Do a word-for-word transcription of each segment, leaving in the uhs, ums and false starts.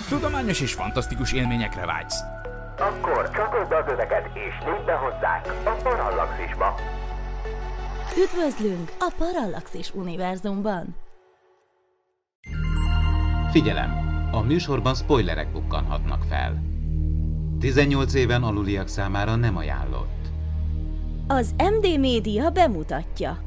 Tudományos és fantasztikus élményekre vágysz? Akkor csatold az öveket és lépj be hozzánk a Parallaxisba! Üdvözlünk a Parallaxis univerzumban! Figyelem! A műsorban spoilerek bukkanhatnak fel. tizennyolc éven aluliak számára nem ajánlott. Az em dé Média bemutatja.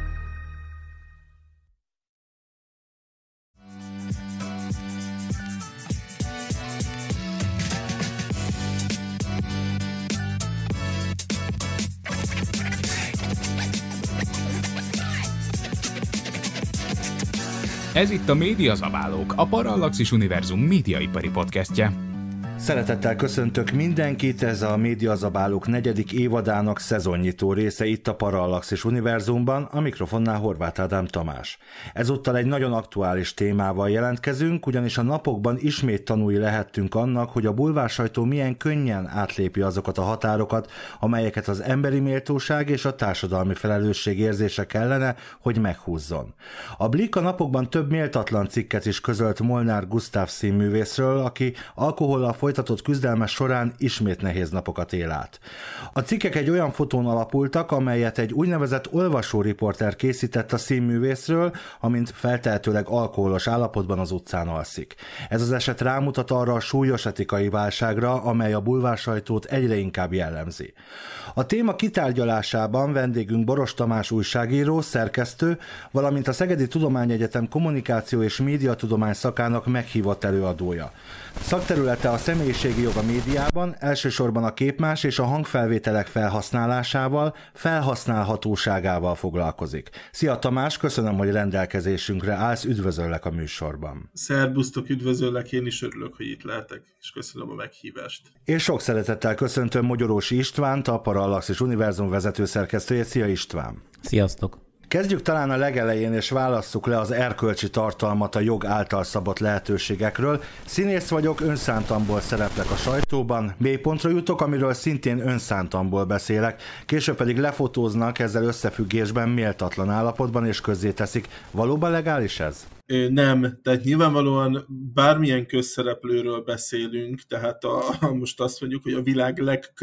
Ez itt a Médiazabálók, a Parallaxis univerzum médiaipari podcastje. Szeretettel köszöntök mindenkit, ez a Médiazabálók negyedik évadának szezonnyitó része itt a Parallaxis univerzumban, a mikrofonnál Horváth Ádám Tamás. Ezúttal egy nagyon aktuális témával jelentkezünk, ugyanis a napokban ismét tanúi lehettünk annak, hogy a bulvársajtó milyen könnyen átlépi azokat a határokat, amelyeket az emberi méltóság és a társadalmi felelősség érzése kellene, hogy meghúzzon. A Blick a napokban több méltatlan cikket is közölt Molnár Gusztáv színművészről, aki alkohollal folytatott küzdelme során ismét nehéz napokat él át. A cikkek egy olyan fotón alapultak, amelyet egy úgynevezett olvasóriporter készített a színművészről, amint feltehetőleg alkoholos állapotban az utcán alszik. Ez az eset rámutat arra a súlyos etikai válságra, amely a bulvársajtót egyre inkább jellemzi. A téma kitárgyalásában vendégünk Boros Tamás újságíró, szerkesztő, valamint a Szegedi Tudományegyetem kommunikáció és médiatudomány szakának meghívott előadója. Szakterülete a személyiségi jog a médiában, elsősorban a képmás és a hangfelvételek felhasználásával, felhasználhatóságával foglalkozik. Szia Tamás, köszönöm, hogy rendelkezésünkre állsz, üdvözöllek a műsorban. Szerbusztok, üdvözöllek, én is örülök, hogy itt lehetek, és köszönöm a meghívást. És sok szeretettel köszöntöm Mogyorósi Istvánt, a Parallaxis univerzum vezetőszerkesztőjét. Szia István! Sziasztok! Kezdjük talán a legelején, és válasszuk le az erkölcsi tartalmat a jog által szabott lehetőségekről. Színész vagyok, önszántamból szereplek a sajtóban, mélypontra jutok, amiről szintén önszántamból beszélek, később pedig lefotóznak ezzel összefüggésben méltatlan állapotban, és közzéteszik. Valóban legális ez? Nem, tehát nyilvánvalóan bármilyen közszereplőről beszélünk, tehát a, most azt mondjuk, hogy a világ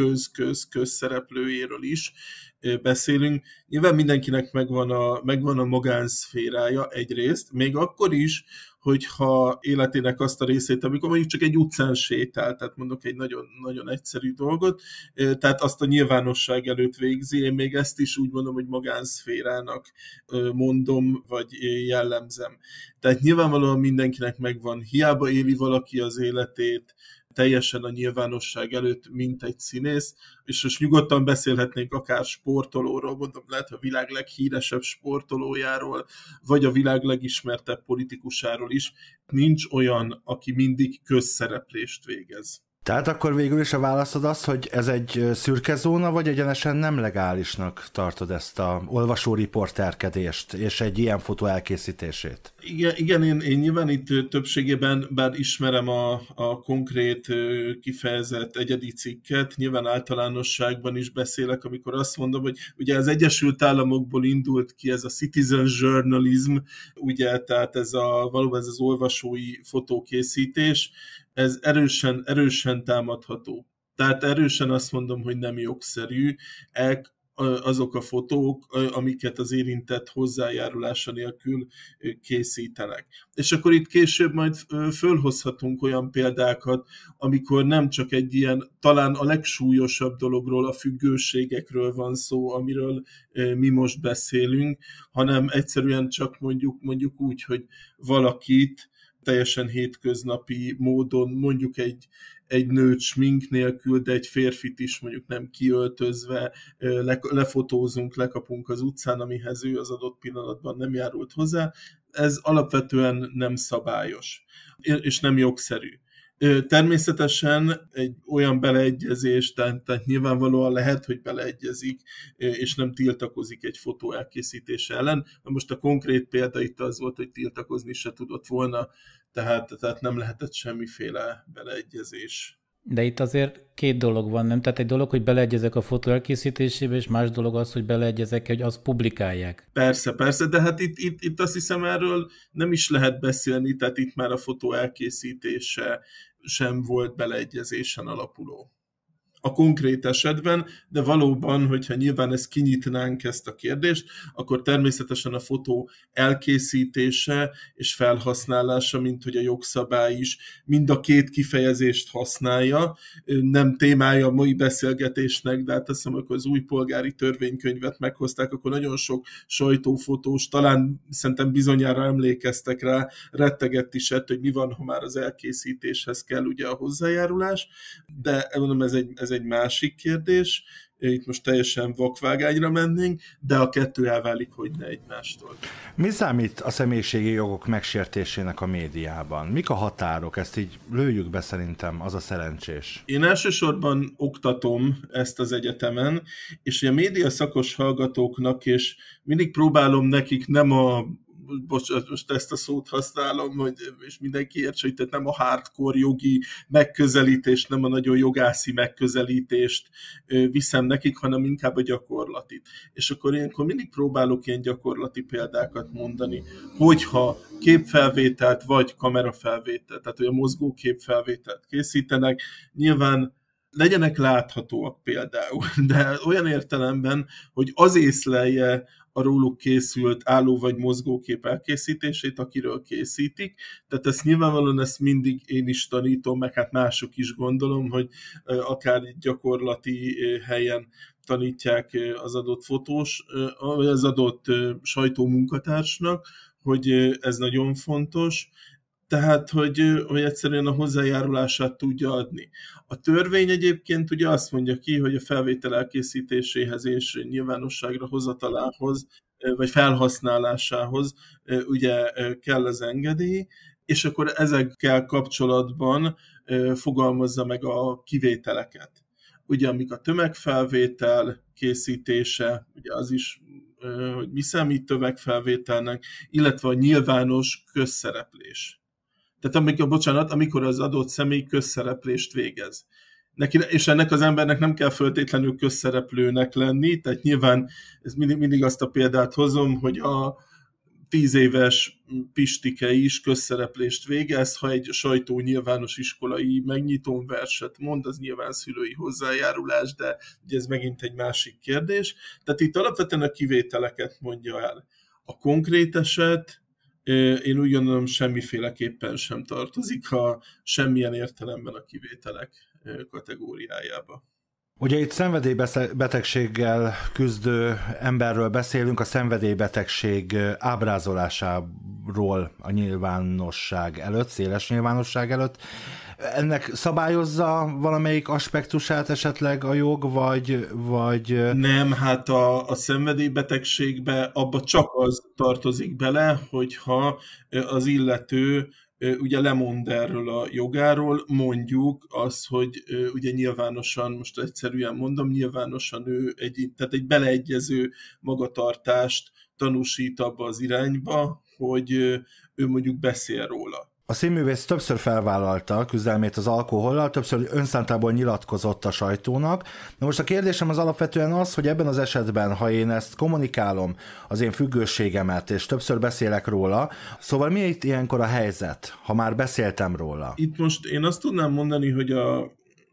legköz-köz-közszereplőjéről is beszélünk. Nyilván mindenkinek megvan a, megvan a magánszférája egyrészt, még akkor is, hogyha életének azt a részét, amikor mondjuk csak egy utcán sétál, tehát mondok egy nagyon, nagyon egyszerű dolgot, tehát azt a nyilvánosság előtt végzi, én még ezt is úgy mondom, hogy magánszférának mondom, vagy jellemzem. Tehát nyilvánvalóan mindenkinek megvan, hiába éli valaki az életét, teljesen a nyilvánosság előtt, mint egy színész, és most nyugodtan beszélhetnénk akár sportolóról, mondom, lehet a világ leghíresebb sportolójáról, vagy a világ legismertebb politikusáról is. Nincs olyan, aki mindig közszereplést végez. Tehát akkor végül is a válaszod az, hogy ez egy szürke zóna, vagy egyenesen nem legálisnak tartod ezt a olvasóriporterkedést és egy ilyen fotó elkészítését? Igen, igen én, én nyilván itt többségében, bár ismerem a, a konkrét kifejezett egyedi cikket, nyilván általánosságban is beszélek, amikor azt mondom, hogy ugye az Egyesült Államokból indult ki ez a citizen journalism, ugye, tehát ez a, valóban ez az olvasói fotókészítés, ez erősen, erősen támadható. Tehát erősen azt mondom, hogy nem jogszerű azok a fotók, amiket az érintett hozzájárulása nélkül készítenek. És akkor itt később majd fölhozhatunk olyan példákat, amikor nem csak egy ilyen, talán a legsúlyosabb dologról, a függőségekről van szó, amiről mi most beszélünk, hanem egyszerűen csak mondjuk, mondjuk úgy, hogy valakit teljesen hétköznapi módon, mondjuk egy, egy nőt smink nélkül, de egy férfit is mondjuk nem kiöltözve le, lefotózunk, lekapunk az utcán, amihez ő az adott pillanatban nem járult hozzá. Ez alapvetően nem szabályos, és nem jogszerű. Természetesen egy olyan beleegyezés, tehát, tehát nyilvánvalóan lehet, hogy beleegyezik, és nem tiltakozik egy fotó elkészítése ellen. Most a konkrét példa itt az volt, hogy tiltakozni se tudott volna, tehát, tehát nem lehetett semmiféle beleegyezés. De itt azért két dolog van, nem? Tehát egy dolog, hogy beleegyezek a fotó elkészítésébe, és más dolog az, hogy beleegyezek, hogy azt publikálják. Persze, persze, de hát itt, itt, itt azt hiszem erről nem is lehet beszélni, tehát itt már a fotó elkészítése sem volt beleegyezésen alapuló. A konkrét esetben, de valóban, hogyha nyilván ezt kinyitnánk ezt a kérdést, akkor természetesen a fotó elkészítése és felhasználása, mint hogy a jogszabály is mind a két kifejezést használja, nem témája a mai beszélgetésnek, de hát azt hiszem, amikor az új polgári törvénykönyvet meghozták, akkor nagyon sok sajtófotós, talán szerintem bizonyára emlékeztek rá, rettegett is, hogy mi van, ha már az elkészítéshez kell ugye a hozzájárulás, de mondom, ez egy, ez egy másik kérdés, itt most teljesen vakvágányra mennénk, de a kettő elválik, hogy ne egymástól. Mi számít a személyiségi jogok megsértésének a médiában? Mik a határok? Ezt így lőjük be szerintem, az a szerencsés. Én elsősorban oktatom ezt az egyetemen, és a média szakos hallgatóknak, és mindig próbálom nekik nem a bocsánat, most ezt a szót használom, hogy, és mindenki értse, hogy tehát nem a hardcore jogi megközelítést, nem a nagyon jogászi megközelítést viszem nekik, hanem inkább a gyakorlatit. És akkor én akkor mindig próbálok ilyen gyakorlati példákat mondani, hogyha képfelvételt vagy kamerafelvételt, tehát hogy a mozgó képfelvételt készítenek, nyilván legyenek láthatóak például, de olyan értelemben, hogy az észlelje a róluk készült álló vagy mozgókép elkészítését, akiről készítik. Tehát ezt nyilvánvalóan ezt mindig én is tanítom, meg hát mások is gondolom, hogy akár gyakorlati helyen tanítják az adott fotós, vagy az adott sajtómunkatársnak, hogy ez nagyon fontos. Tehát, hogy, hogy egyszerűen a hozzájárulását tudja adni. A törvény egyébként ugye azt mondja ki, hogy a felvétel elkészítéséhez és nyilvánosságra hozatalához, vagy felhasználásához ugye kell az engedély, és akkor ezekkel kapcsolatban fogalmazza meg a kivételeket. Ugye, amik a tömegfelvétel készítése, ugye az is, hogy mi számít tömegfelvételnek, illetve a nyilvános közszereplés. Tehát amikor, bocsánat, amikor az adott személy közszereplést végez. Neki, és ennek az embernek nem kell feltétlenül közszereplőnek lenni, tehát nyilván ez mindig, mindig azt a példát hozom, hogy a tíz éves Pistike is közszereplést végez, ha egy sajtó nyilvános iskolai megnyitón verset mond, az nyilván szülői hozzájárulás, de ugye ez megint egy másik kérdés. Tehát itt alapvetően a kivételeket mondja el. A konkrét eset, én úgy gondolom, semmiféleképpen sem tartozik, ha semmilyen értelemben a kivételek kategóriájába. Ugye itt szenvedélybetegséggel küzdő emberről beszélünk, a szenvedélybetegség ábrázolásáról a nyilvánosság előtt, széles nyilvánosság előtt. Ennek szabályozza valamelyik aspektusát esetleg a jog, vagy... vagy... Nem, hát a, a szenvedélybetegségbe abba csak az tartozik bele, hogyha az illető ugye lemond erről a jogáról, mondjuk az, hogy ugye nyilvánosan, most egyszerűen mondom, nyilvánosan ő egy, tehát egy beleegyező magatartást tanúsít abba az irányba, hogy ő mondjuk beszél róla. A színművész többször felvállalta a küzdelmét az alkohollal, többször önszántából nyilatkozott a sajtónak. Na most a kérdésem az alapvetően az, hogy ebben az esetben, ha én ezt kommunikálom, az én függőségemet, és többször beszélek róla, szóval mi itt ilyenkor a helyzet, ha már beszéltem róla? Itt most én azt tudnám mondani, hogy a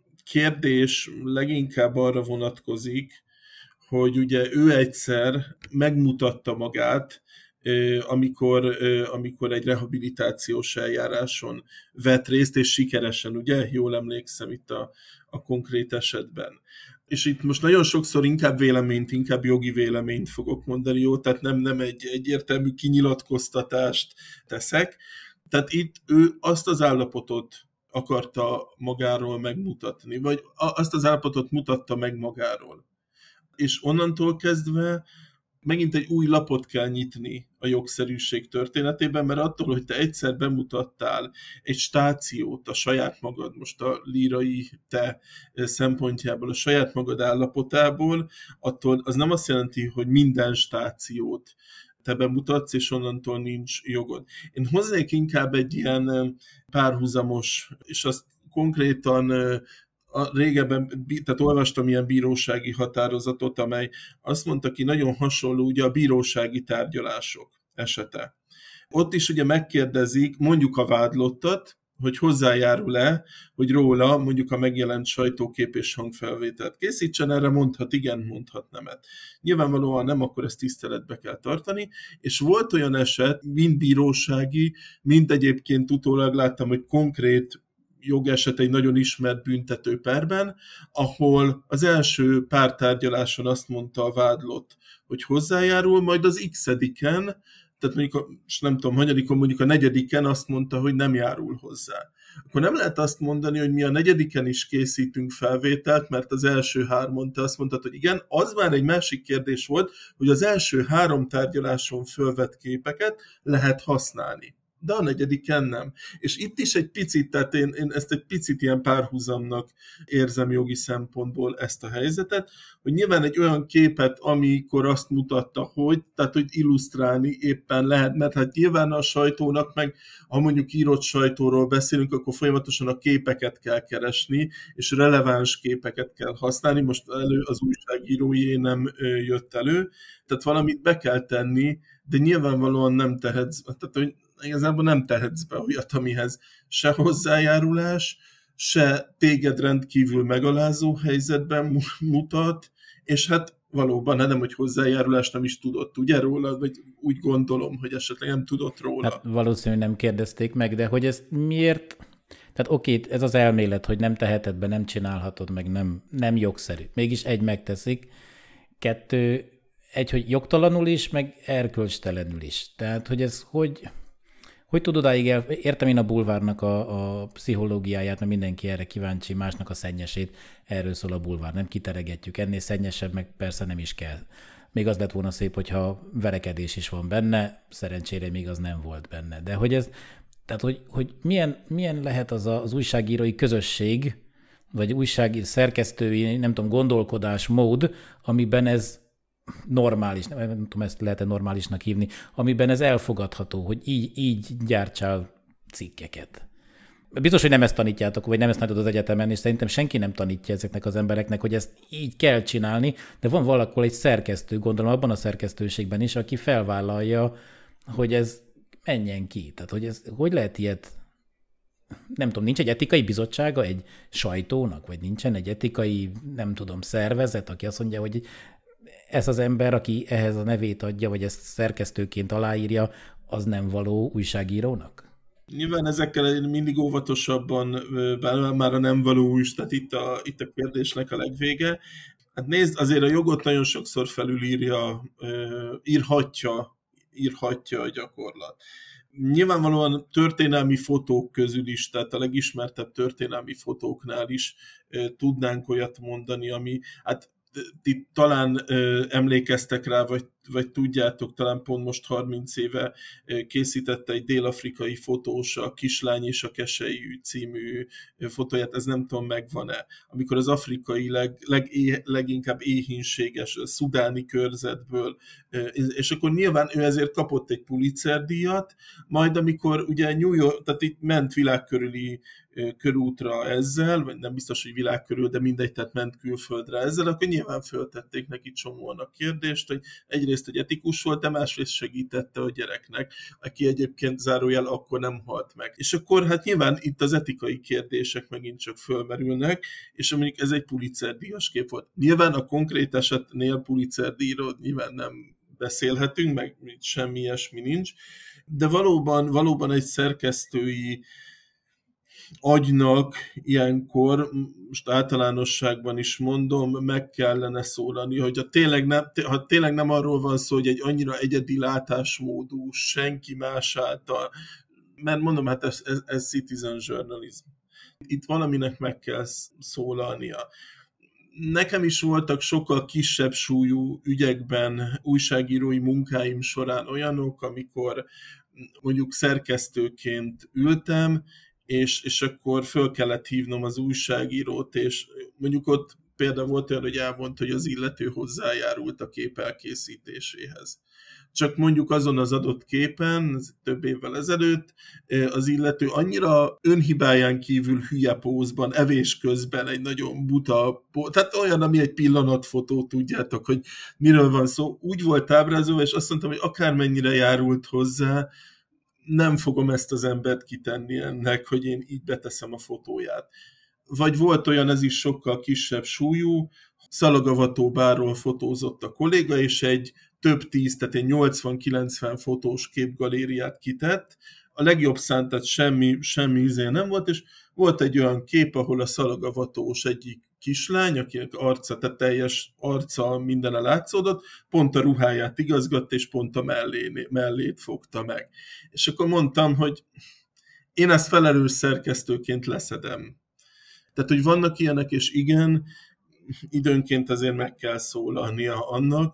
kérdés leginkább arra vonatkozik, hogy ugye ő egyszer megmutatta magát, amikor, amikor egy rehabilitációs eljáráson vett részt, és sikeresen, ugye? Jól emlékszem itt a, a konkrét esetben. És itt most nagyon sokszor inkább véleményt, inkább jogi véleményt fogok mondani, jó? Tehát nem, nem egy egyértelmű kinyilatkoztatást teszek. Tehát itt ő azt az állapotot akarta magáról megmutatni, vagy azt az állapotot mutatta meg magáról. És onnantól kezdve megint egy új lapot kell nyitni a jogszerűség történetében, mert attól, hogy te egyszer bemutattál egy stációt a saját magad, most a lírai te szempontjából, a saját magad állapotából, attól az nem azt jelenti, hogy minden stációt te bemutatsz, és onnantól nincs jogod. Én hoznék inkább egy ilyen párhuzamos, és azt konkrétan a régebben, tehát olvastam ilyen bírósági határozatot, amely azt mondta ki, nagyon hasonló ugye a bírósági tárgyalások esete. Ott is ugye megkérdezik mondjuk a vádlottat, hogy hozzájárul-e, hogy róla mondjuk a megjelent sajtókép és hangfelvételt készítsen, erre mondhat igen, mondhat nemet. Nyilvánvalóan nem, akkor ezt tiszteletbe kell tartani, és volt olyan eset, mind bírósági, mind egyébként utólag láttam, hogy konkrét jogeset egy nagyon ismert büntető perben, ahol az első pár tárgyaláson azt mondta a vádlott, hogy hozzájárul, majd az x-ediken, tehát mondjuk, és nem tudom, hanyadikon, mondjuk a negyediken azt mondta, hogy nem járul hozzá. Akkor nem lehet azt mondani, hogy mi a negyediken is készítünk felvételt, mert az első hármon te azt mondtad, hogy igen, az már egy másik kérdés volt, hogy az első három tárgyaláson fölvett képeket lehet használni. De a negyediken nem. És itt is egy picit, tehát én, én ezt egy picit ilyen párhuzamnak érzem jogi szempontból ezt a helyzetet, hogy nyilván egy olyan képet, amikor azt mutatta, hogy, tehát hogy illusztrálni éppen lehet, mert hát nyilván a sajtónak meg, ha mondjuk írott sajtóról beszélünk, akkor folyamatosan a képeket kell keresni, és releváns képeket kell használni, most elő az újságírójé nem jött elő, tehát valamit be kell tenni, de nyilvánvalóan nem tehetsz, tehát hogy igazából nem tehetsz be olyat, amihez se hozzájárulás, se téged rendkívül megalázó helyzetben mutat, és hát valóban nem, hogy hozzájárulást nem is tudott, ugye róla, vagy úgy gondolom, hogy esetleg nem tudott róla. Hát valószínűleg nem kérdezték meg, de hogy ezt miért... Tehát oké, ez az elmélet, hogy nem teheted be, nem csinálhatod meg, nem, nem jogszerű. Mégis egy megteszik, kettő, egy, hogy jogtalanul is, meg erkölcstelenül is. Tehát, hogy ez hogy... Hogy tud odáig el... Értem én a bulvárnak a, a pszichológiáját, mert mindenki erre kíváncsi, másnak a szennyesét, erről szól a bulvár, nem kiteregetjük, ennél szennyesebb, meg persze nem is kell. Még az lett volna szép, hogyha verekedés is van benne, szerencsére még az nem volt benne. De hogy ez, tehát hogy, hogy milyen, milyen lehet az a, az újságírói közösség, vagy újságíró szerkesztői, nem tudom, gondolkodásmód, amiben ez normális, nem tudom, ezt lehet-e normálisnak hívni, amiben ez elfogadható, hogy így, így gyártsál cikkeket. Biztos, hogy nem ezt tanítjátok, vagy nem ezt tanítod az egyetemen, és szerintem senki nem tanítja ezeknek az embereknek, hogy ezt így kell csinálni, de van valahol egy szerkesztő, gondolom abban a szerkesztőségben is, aki felvállalja, hogy ez menjen ki. Tehát, hogy, ez, hogy lehet ilyet, nem tudom, nincs egy etikai bizottsága egy sajtónak, vagy nincsen egy etikai, nem tudom, szervezet, aki azt mondja, hogy ez az ember, aki ehhez a nevét adja, vagy ezt szerkesztőként aláírja, az nem való újságírónak? Nyilván ezekkel mindig óvatosabban, bár már a nem való is, tehát itt a, itt a kérdésnek a legvége. Hát nézd, azért a jogot nagyon sokszor felülírja, írhatja, írhatja a gyakorlat. Nyilvánvalóan történelmi fotók közül is, tehát a legismertebb történelmi fotóknál is tudnánk olyat mondani, ami, hát ti talán ö, emlékeztek rá, vagy, vagy tudjátok, talán pont most harminc éve készítette egy dél-afrikai fotós a Kislány és a Keselyű című fotóját, ez nem tudom, megvan-e. Amikor az afrikai leg, leg, leginkább éhínséges szudáni körzetből, és akkor nyilván ő ezért kapott egy Pulitzer-díjat, majd amikor ugye New York, tehát itt ment világkörüli körútra ezzel, vagy nem biztos, hogy világ körül, de mindegy, tehát ment külföldre ezzel, akkor nyilván föltették neki csomóan a kérdést, hogy egyrészt, hogy etikus volt, de másrészt segítette a gyereknek, aki egyébként zárójel akkor nem halt meg. És akkor hát nyilván itt az etikai kérdések megint csak fölmerülnek, és mondjuk ez egy Pulitzer-díjas kép volt. Nyilván a konkrét esetnél Pulitzer-díjról nyilván nem beszélhetünk, meg semmi ilyesmi nincs, de valóban, valóban egy szerkesztői agynak ilyenkor, most általánosságban is mondom, meg kellene szólani, hogy ha tényleg, nem, ha tényleg nem arról van szó, hogy egy annyira egyedi látásmódú, senki más által, mert mondom, hát ez, ez, ez citizen journalism. Itt valaminek meg kell szólalnia. Nekem is voltak sokkal kisebb súlyú ügyekben újságírói munkáim során olyanok, amikor mondjuk szerkesztőként ültem, És, és akkor föl kellett hívnom az újságírót, és mondjuk ott például volt olyan, hogy elmondta, hogy az illető hozzájárult a kép elkészítéséhez. csak mondjuk azon az adott képen, több évvel ezelőtt, az illető annyira önhibáján kívül hülye pózban, evés közben egy nagyon buta, tehát olyan, ami egy pillanatfotó, tudjátok, hogy miről van szó, úgy volt ábrázolva, és azt mondtam, hogy akármennyire járult hozzá, nem fogom ezt az embert kitenni ennek, hogy én így beteszem a fotóját. Vagy volt olyan, ez is sokkal kisebb súlyú, Szalagavató bárról fotózott a kolléga, és egy több tíz, tehát egy nyolcvan-kilencven fotós képgalériát kitett. A legjobb szánt, tehát semmi, semmi izé nem volt, és volt egy olyan kép, ahol a Szalagavatós egyik kislány, akinek arca, tehát teljes arca mindene látszódott, pont a ruháját igazgatta, és pont a mellé, mellét fogta meg. És akkor mondtam, hogy én ezt felelős szerkesztőként leszedem. Tehát, hogy vannak ilyenek, és igen, időnként azért meg kell szólalnia annak.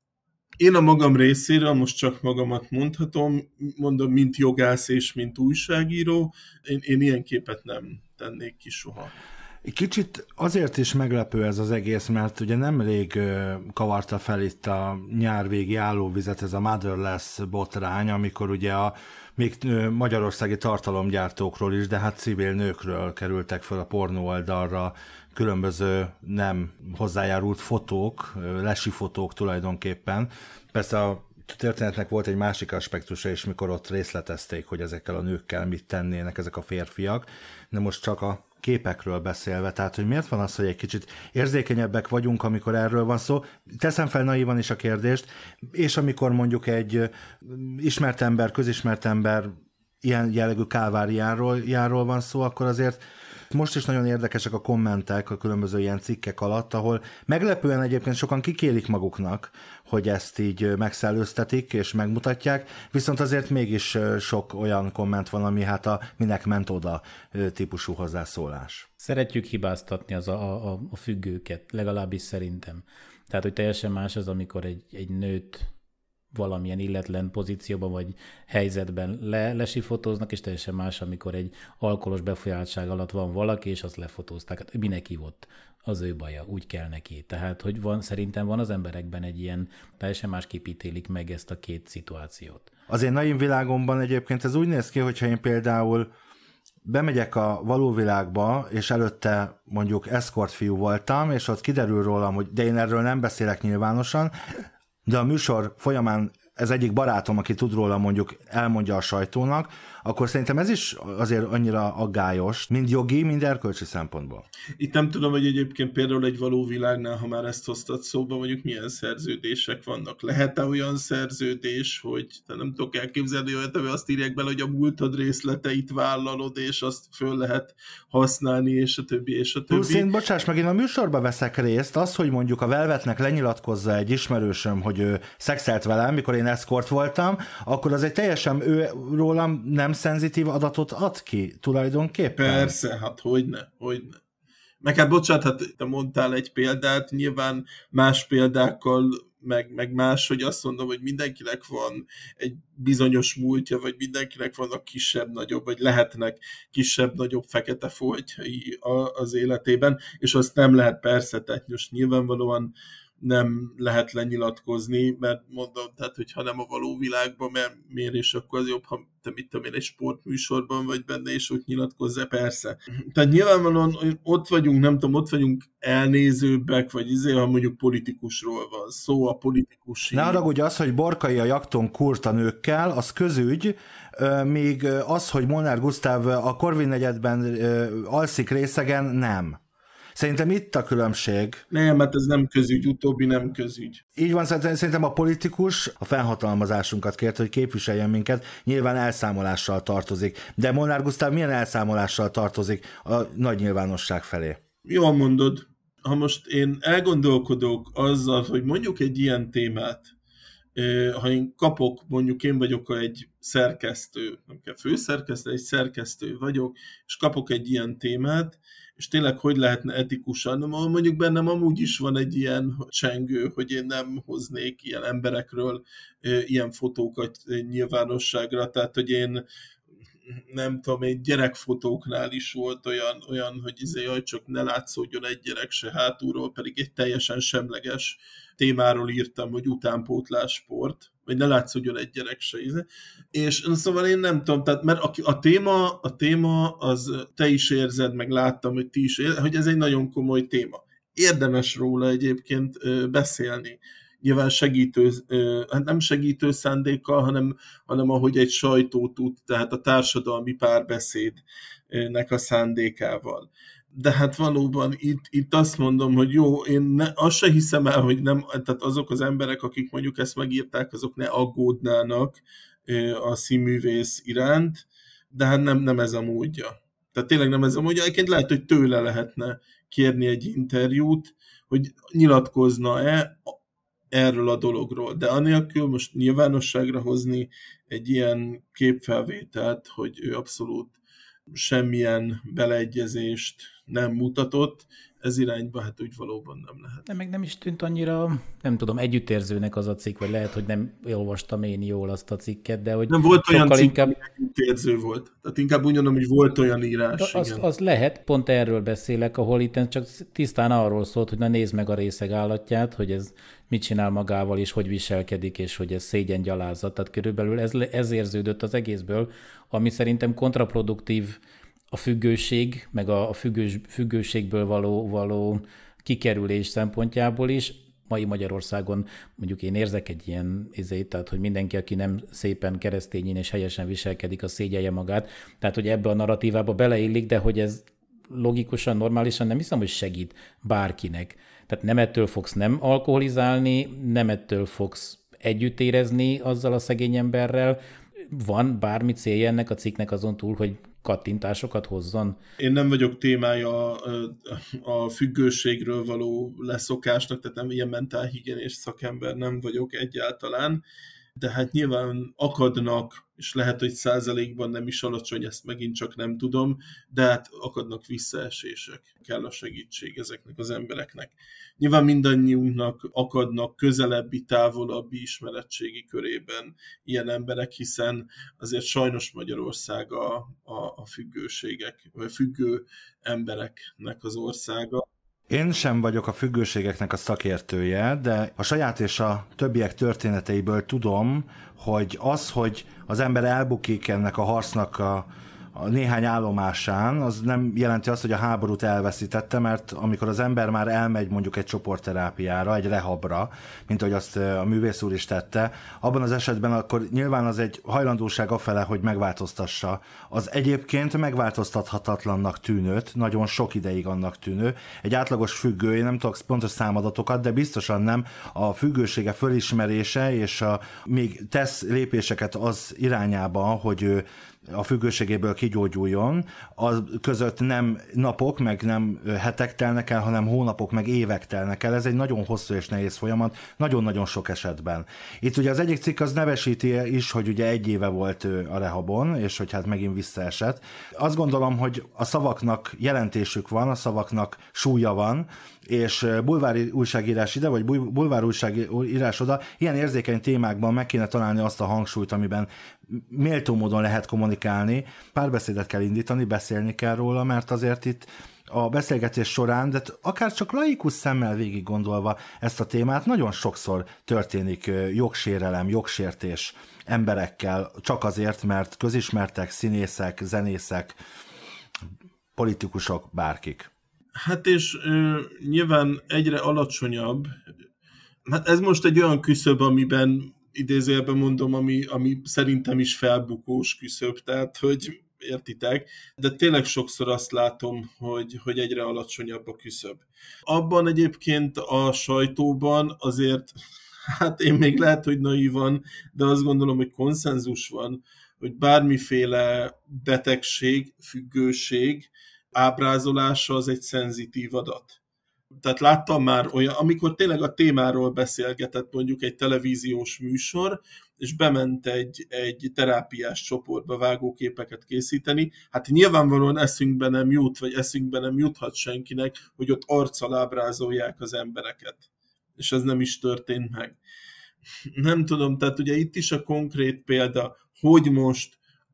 Én a magam részéről, most csak magamat mondhatom, mondom, mint jogász és mint újságíró, én, én ilyen képet nem tennék ki soha. Kicsit azért is meglepő ez az egész, mert ugye nemrég kavarta fel itt a nyárvégi állóvizet ez a Motherless botrány, amikor ugye a még magyarországi tartalomgyártókról is, de hát civil nőkről kerültek fel a pornó oldalra különböző nem hozzájárult fotók, lesi fotók tulajdonképpen. Persze a történetnek volt egy másik aspektusa is, mikor ott részletezték, hogy ezekkel a nőkkel mit tennének ezek a férfiak, de most csak a képekről beszélve, tehát hogy miért van az, hogy egy kicsit érzékenyebbek vagyunk, amikor erről van szó. Teszem fel naívan is a kérdést, és amikor mondjuk egy ismert ember, közismert ember ilyen jellegű káváriáról járól van szó, akkor azért most is nagyon érdekesek a kommentek a különböző ilyen cikkek alatt, ahol meglepően egyébként sokan kikérik maguknak, hogy ezt így megszellőztetik és megmutatják, viszont azért mégis sok olyan komment van, ami hát a minek ment oda típusú hozzászólás. Szeretjük hibáztatni az a, a, a függőket, legalábbis szerintem. Tehát, hogy teljesen más az, amikor egy, egy nőt valamilyen illetlen pozícióban vagy helyzetben le, lesifotóznak, és teljesen más, amikor egy alkoholos befolyáltság alatt van valaki, és azt lefotózták. Hát minek hívott? Az ő baja, úgy kell neki. Tehát, hogy van, szerintem van az emberekben egy ilyen, teljesen másképp ítélik meg ezt a két szituációt. Az én naiv világomban egyébként ez úgy néz ki, hogyha én például bemegyek a való világba, és előtte mondjuk escort fiú voltam, és ott kiderül rólam, hogy de én erről nem beszélek nyilvánosan, de a műsor folyamán ez egyik barátom, aki tud róla, mondjuk elmondja a sajtónak, akkor szerintem ez is azért annyira aggályos, mind jogi, mind erkölcsi szempontból. Itt nem tudom, hogy egyébként például egy való világnál, ha már ezt hoztad szóba, mondjuk milyen szerződések vannak. Lehet-e olyan szerződés, hogy te nem tudok elképzelni olyat, hogy azt írják bele, hogy a múltad részleteit vállalod, és azt föl lehet használni, és a többi, és a többi. Plusz én, bocsáss meg, én a műsorba veszek részt, az, hogy mondjuk a Velvetnek lenyilatkozza egy ismerősöm, hogy ő szexelt velem, mikor én eszkort voltam, akkor az egy teljesen ő rólam nem szenzitív adatot ad ki tulajdonképpen? Persze, hát hogyne, hogyne. Meg hát bocsánat, hát te mondtál egy példát, nyilván más példákkal, meg, meg más, hogy azt mondom, hogy mindenkinek van egy bizonyos múltja, vagy mindenkinek vannak kisebb-nagyobb, vagy lehetnek kisebb-nagyobb fekete foltjai az életében, és azt nem lehet persze, tehát most nyilvánvalóan nem lehet lenyilatkozni, mert mondom, tehát, hogy ha nem a való világban, mert miért is akkor az jobb, ha te mit tudom én, egy sportműsorban vagy benne, és ott nyilatkozz, persze. Tehát nyilvánvalóan ott vagyunk, nem tudom, ott vagyunk elnézőbbek, vagy izé, ha mondjuk politikusról van szó, a politikusi... Ne haragudj, az, hogy Borkai a jakton kurt a nőkkel, az közügy, míg az, hogy Molnár Gusztáv a Korvin negyedben alszik részegen, nem. Szerintem itt a különbség. Nem, hát ez nem közügy, utóbbi nem közügy. Így van, szerintem a politikus a felhatalmazásunkat kérte, hogy képviseljen minket, nyilván elszámolással tartozik. De Molnár Gusztáv milyen elszámolással tartozik a nagy nyilvánosság felé? Jól mondod. Ha most én elgondolkodok azzal, hogy mondjuk egy ilyen témát, ha én kapok, mondjuk én vagyok egy szerkesztő, nem kell főszerkesztő, egy szerkesztő vagyok, és kapok egy ilyen témát, és tényleg hogy lehetne etikusan, mondjuk bennem amúgy is van egy ilyen csengő, hogy én nem hoznék ilyen emberekről ilyen fotókat nyilvánosságra, tehát hogy én nem tudom, egy gyerekfotóknál is volt olyan, olyan hogy izé, jaj, csak ne látszódjon egy gyerek se hátulról, pedig egy teljesen semleges témáról írtam, hogy utánpótlás sport, vagy ne látszódjon egy gyerek se. Izé. És szóval én nem tudom, tehát, mert a, a, téma, a téma az te is érzed, meg láttam, hogy ti is érzed, hogy ez egy nagyon komoly téma. Érdemes róla egyébként beszélni. Nyilván segítő, hát nem segítő szándékkal, hanem, hanem ahogy egy sajtó tud, tehát a társadalmi párbeszédnek a szándékával. De hát valóban itt, itt azt mondom, hogy jó, én ne, azt se hiszem el, hogy nem, tehát azok az emberek, akik mondjuk ezt megírták, azok ne aggódnának a színművész iránt, de hát nem, nem ez a módja. Tehát tényleg nem ez a módja. Egyébként lehet, hogy tőle lehetne kérni egy interjút, hogy nyilatkozna-e erről a dologról. De anélkül most nyilvánosságra hozni egy ilyen képfelvételt, hogy ő abszolút semmilyen beleegyezést nem mutatott, ez irányba hát úgy valóban nem lehet. De meg nem is tűnt annyira, nem tudom, együttérzőnek az a cikk, vagy lehet, hogy nem olvastam én jól azt a cikket, de hogy nem volt olyan cikk, inkább... ami együttérző volt. Tehát inkább úgy mondom, hogy volt olyan írás. Az, az lehet, pont erről beszélek, ahol itt csak tisztán arról szólt, hogy na nézd meg a részeg állatját, hogy ez mit csinál magával, és hogy viselkedik, és hogy ez szégyengyalázat. Tehát körülbelül ez, ez érződött az egészből, ami szerintem kontraproduktív a függőség, meg a függős, függőségből való, való kikerülés szempontjából is. Mai Magyarországon mondjuk én érzek egy ilyen izét, tehát hogy mindenki, aki nem szépen keresztényén és helyesen viselkedik, a szégyelje magát. Tehát, hogy ebbe a narratívába beleillik, de hogy ez logikusan, normálisan nem hiszem, hogy segít bárkinek. Tehát nem ettől fogsz nem alkoholizálni, nem ettől fogsz együtt érezni azzal a szegény emberrel. Van bármi célja ennek a cikknek azon túl, hogy kattintásokat hozzon? Én nem vagyok témája a függőségről való leszokásnak, tehát nem ilyen mentálhigiénés szakember nem vagyok egyáltalán, de hát nyilván akadnak, és lehet, hogy százalékban nem is alacsony, ezt megint csak nem tudom, de hát akadnak visszaesések, kell a segítség ezeknek az embereknek. Nyilván mindannyiunknak akadnak közelebbi, távolabbi ismeretségi körében ilyen emberek, hiszen azért sajnos Magyarország a, a, a függőségek, vagy a függő embereknek az országa. Én sem vagyok a függőségeknek a szakértője, de a saját és a többiek történeteiből tudom, hogy az, hogy az ember elbukik ennek a harcnak a, a néhány állomásán, az nem jelenti azt, hogy a háborút elveszítette, mert amikor az ember már elmegy mondjuk egy csoportterápiára, egy rehabra, mint ahogy azt a művész úr is tette, abban az esetben akkor nyilván az egy hajlandóság afele, hogy megváltoztassa az egyébként megváltoztathatatlannak tűnőt, nagyon sok ideig annak tűnő. Egy átlagos függő, én nem tudok pontos számadatokat, de biztosan nem, a függősége fölismerése, és a, még tesz lépéseket az irányába, hogy ő a függőségéből kigyógyuljon, az között nem napok, meg nem hetek telnek el, hanem hónapok, meg évek telnek el. Ez egy nagyon hosszú és nehéz folyamat, nagyon-nagyon sok esetben. Itt ugye az egyik cikk az nevesíti is, hogy ugye egy éve volt a rehabon, és hogy hát megint visszaesett. Azt gondolom, hogy a szavaknak jelentésük van, a szavaknak súlya van, és bulvári újságírás ide, vagy bulvár újságírás oda, ilyen érzékeny témákban meg kéne találni azt a hangsúlyt, amiben méltó módon lehet kommunikálni, párbeszédet kell indítani, beszélni kell róla, mert azért itt a beszélgetés során, de akár csak laikus szemmel végig gondolva ezt a témát, nagyon sokszor történik jogsérelem, jogsértés emberekkel, csak azért, mert közismertek, színészek, zenészek, politikusok, bárkik. Hát és ö, nyilván egyre alacsonyabb. Hát ez most egy olyan küszöb, amiben idézőjelben mondom, ami, ami szerintem is felbukós küszöb, tehát hogy értitek, de tényleg sokszor azt látom, hogy, hogy egyre alacsonyabb a küszöb. Abban egyébként a sajtóban azért, hát én még lehet, hogy naívan, de azt gondolom, hogy konszenzus van, hogy bármiféle betegség, függőség ábrázolása az egy szenzitív adat. Tehát láttam már olyan, amikor tényleg a témáról beszélgetett mondjuk egy televíziós műsor, és bement egy, egy terápiás csoportba vágóképeket készíteni, hát nyilvánvalóan eszünkbe nem jut, vagy eszünkbe nem juthat senkinek, hogy ott arccal ábrázolják az embereket. És ez nem is történt meg. Nem tudom, tehát ugye itt is a konkrét példa, hogy most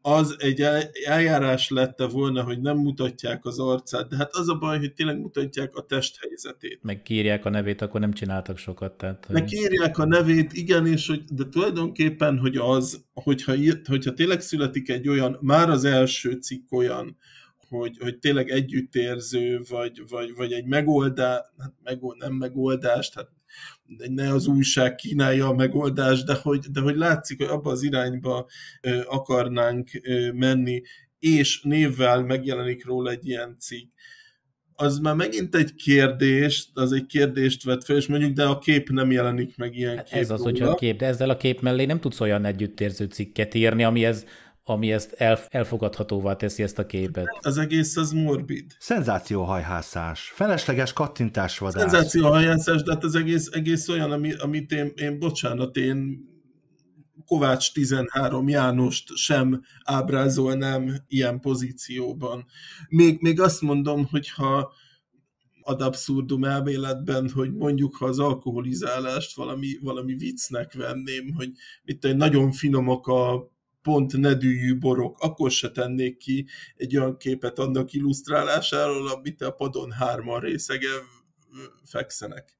az egy eljárás lette volna, hogy nem mutatják az arcát, de hát az a baj, hogy tényleg mutatják a testhelyzetét. Meg kiírják a nevét, akkor nem csináltak sokat. Tehát, meg kiírják a nevét, igen, és hogy, de tulajdonképpen, hogy az, hogyha, írt, hogyha tényleg születik egy olyan, már az első cikk olyan, hogy, hogy tényleg együttérző, vagy, vagy, vagy egy megoldás, hát megold, nem megoldást, hát ne az újság kínálja a megoldást, de hogy, de hogy látszik, hogy abba az irányba ö, akarnánk ö, menni, és névvel megjelenik róla egy ilyen cikk, az már megint egy kérdést, az egy kérdést vett fel, és mondjuk, de a kép nem jelenik meg ilyen hát kép ez az, róla. hogyha a kép, de ezzel a kép mellé nem tudsz olyan együttérző cikket írni, ami, ez, ami ezt elfogadhatóvá teszi ezt a képet. Az egész az morbid. Szenzációhajhászás, felesleges kattintásvadász. Szenzációhajhászás, de hát az egész, egész olyan, ami, amit én, én, bocsánat, én Kovács tizenhárom Jánost sem ábrázolnám ilyen pozícióban. Még, még azt mondom, hogyha ad abszurdum elméletben, hogy mondjuk, ha az alkoholizálást valami, valami viccnek venném, hogy itt egy nagyon finomak a pont nedűjű borok, akkor se tennék ki egy olyan képet annak illusztrálásáról, amit a padon hárman részegen fekszenek.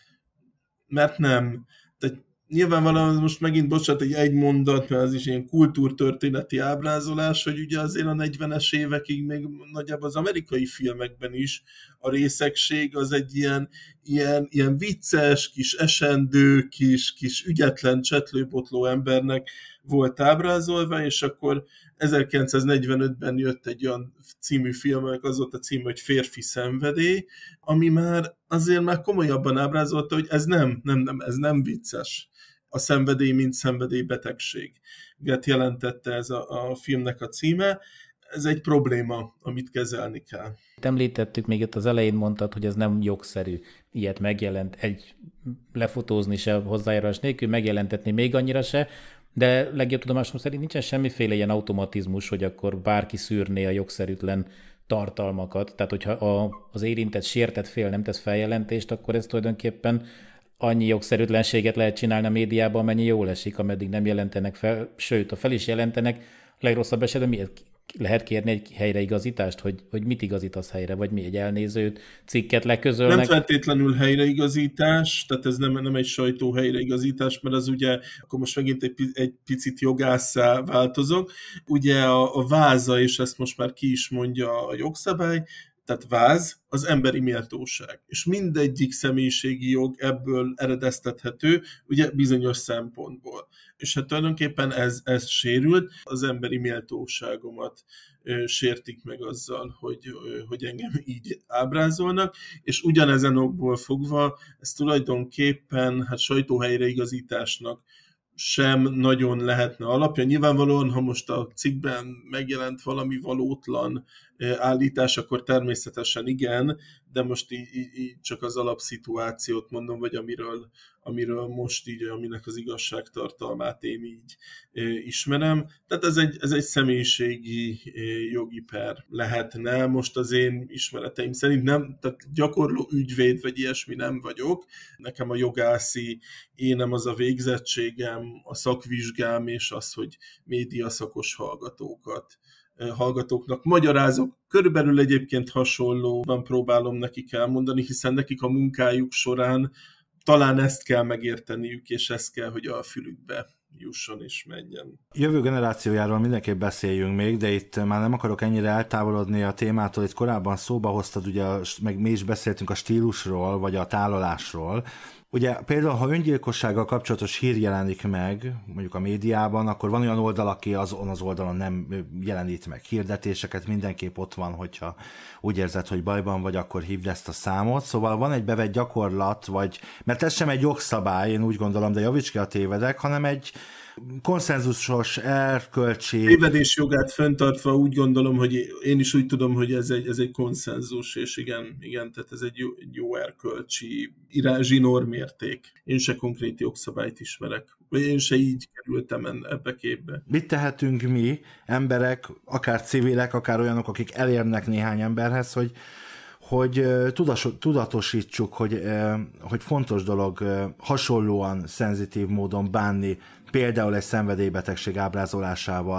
Mert nem. Tehát nyilvánvalóan most megint, bocsánat, egy egy mondat, mert az is ilyen kultúrtörténeti ábrázolás, hogy ugye azért a negyvenes évekig még nagyjából az amerikai filmekben is a részegség az egy ilyen, ilyen, ilyen vicces, kis esendő, kis, kis ügyetlen, csetlőbotló embernek volt ábrázolva, és akkor ezerkilencszáznegyvenötben jött egy olyan című film, az volt a cím, hogy Férfi szenvedély, ami már azért már komolyabban ábrázolta, hogy ez nem, nem, nem, ez nem vicces. A szenvedély, mint szenvedéllybetegséget jelentette ez a, a filmnek a címe. Ez egy probléma, amit kezelni kell. Említettük, még itt az elején mondtad, hogy ez nem jogszerű ilyet megjelent, egy lefotózni se hozzájárulás nélkül, megjelentetni még annyira se, de legjobb tudomásom szerint nincsen semmiféle ilyen automatizmus, hogy akkor bárki szűrné a jogszerűtlen tartalmakat. Tehát, hogyha a, az érintett, sértett fél nem tesz feljelentést, akkor ez tulajdonképpen annyi jogszerűtlenséget lehet csinálni a médiában, amennyi jól esik, ameddig nem jelentenek fel, sőt, ha fel is jelentenek, legrosszabb esetben miért lehet kérni egy helyreigazítást, hogy, hogy mit igazítasz helyre, vagy mi egy elnézőt, cikket leközölnek? Nem feltétlenül helyreigazítás, tehát ez nem, nem egy sajtó helyreigazítás, mert az ugye, akkor most megint egy, egy picit jogásszá változok, ugye a, a váza, és ezt most már ki is mondja a jogszabály, tehát váz az emberi méltóság. És mindegyik személyiségi jog ebből eredeztethető, ugye bizonyos szempontból. És hát tulajdonképpen ez, ez sérült, az emberi méltóságomat ö, sértik meg azzal, hogy, ö, hogy engem így ábrázolnak, és ugyanezen okból fogva ez tulajdonképpen hát sajtóhelyreigazításnak sem nagyon lehetne alapja. Nyilvánvalóan, ha most a cikkben megjelent valami valótlan állítás, akkor természetesen igen, de most így, így csak az alapszituációt mondom, vagy amiről, amiről most így, aminek az igazságtartalmát én így ismerem. Tehát ez egy, ez egy személyiségi jogi per lehetne. Most az én ismereteim szerint nem, tehát gyakorló ügyvéd, vagy ilyesmi nem vagyok. Nekem a jogászi énem az a végzettségem, a szakvizsgám, és az, hogy médiaszakos hallgatókat hallgatóknak magyarázok. Körülbelül egyébként hasonlóan próbálom nekik elmondani, hiszen nekik a munkájuk során talán ezt kell megérteniük, és ezt kell, hogy a fülükbe jusson és menjen. Jövő generációjáról mindenképp beszéljünk még, de itt már nem akarok ennyire eltávolodni a témától. Itt korábban szóba hoztad, ugye, meg mi is beszéltünk a stílusról, vagy a tálalásról. Ugye például, ha öngyilkossággal kapcsolatos hír jelenik meg, mondjuk a médiában, akkor van olyan oldal, aki azon az oldalon nem jelenít meg hirdetéseket, mindenképp ott van, hogyha úgy érzed, hogy bajban vagy, akkor hívd ezt a számot. Szóval van egy bevett gyakorlat, vagy, mert ez sem egy jogszabály, én úgy gondolom, de javíts ki, a tévedek, hanem egy konszenzusos, erkölcsi... Tévedés jogát fenntartva úgy gondolom, hogy én is úgy tudom, hogy ez egy, ez egy konszenzus, és igen, igen, tehát ez egy jó, egy jó erkölcsi irázsi normérték. Én se konkrét jogszabályt ismerek, vagy én se így kerültem ebbe képbe. Mit tehetünk mi, emberek, akár civilek, akár olyanok, akik elérnek néhány emberhez, hogy hogy tudatosítsuk, hogy, hogy fontos dolog hasonlóan szenzitív módon bánni, például egy szenvedélybetegség ábrázolásával,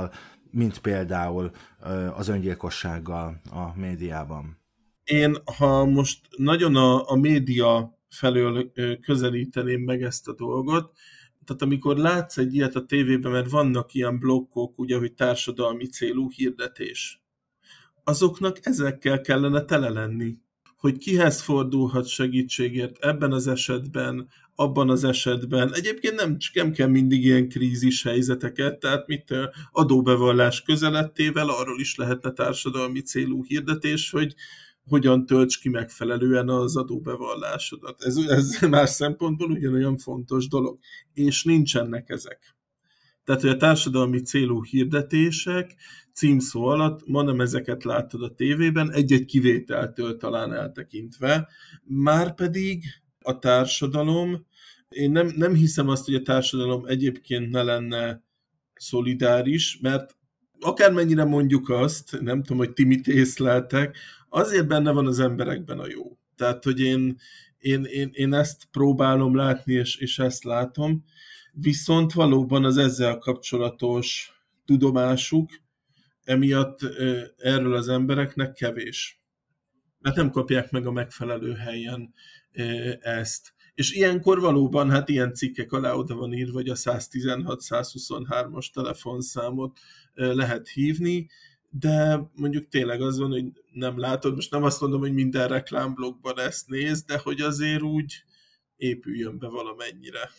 mint például az öngyilkossággal a médiában? Én, ha most nagyon a, a média felől közelíteném meg ezt a dolgot, tehát amikor látsz egy ilyet a tévében, mert vannak ilyen blokkok, ugye, hogy társadalmi célú hirdetés, azoknak ezekkel kellene tele lenni, hogy kihez fordulhat segítségért ebben az esetben, abban az esetben. Egyébként nem, nem kell mindig ilyen krízis helyzeteket, tehát mit adóbevallás közelettével arról is lehetne társadalmi célú hirdetés, hogy hogyan tölts ki megfelelően az adóbevallásodat. Ez, ez más szempontból ugyanolyan fontos dolog. És nincsenek ezek. Tehát, hogy a társadalmi célú hirdetések címszó alatt, ma nem ezeket láttad a tévében, egy-egy kivételtől talán eltekintve, márpedig a társadalom, én nem, nem hiszem azt, hogy a társadalom egyébként ne lenne szolidáris, mert akármennyire mondjuk azt, nem tudom, hogy ti mit észleltek, azért benne van az emberekben a jó. Tehát, hogy én, én, én, én ezt próbálom látni, és, és ezt látom, viszont valóban az ezzel kapcsolatos tudomásuk emiatt erről az embereknek kevés. Mert nem kapják meg a megfelelő helyen ezt. És ilyenkor valóban, hát ilyen cikkek alá oda van írva, hogy a száz tizenhat száz huszonhármas telefonszámot lehet hívni, de mondjuk tényleg az van, hogy nem látod, most nem azt mondom, hogy minden reklámblogban ezt néz, de hogy azért úgy épüljön be valamennyire